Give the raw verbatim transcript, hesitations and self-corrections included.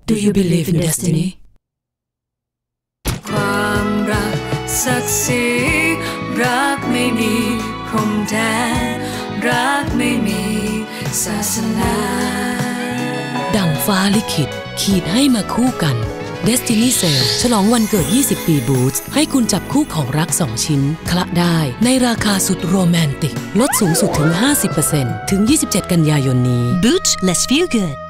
Do you believe in destiny ความรักศักดิ์ศรีรักไม่มีพรมแดนรักไม่มีศาสนาดั่งฟ้าลิขิตขีดให้มาคู่กัน Destiny Sale ฉลองวันเกิดยี่สิบปีบูทส์ให้คุณจับคู่ของรักสองชิ้นคละได้ในราคาสุดโรแมนติกลดสูงสุดถึง ห้าสิบเปอร์เซ็นต์ ถึงยี่สิบเจ็ดกันยายนนี้ Boots, let's feel good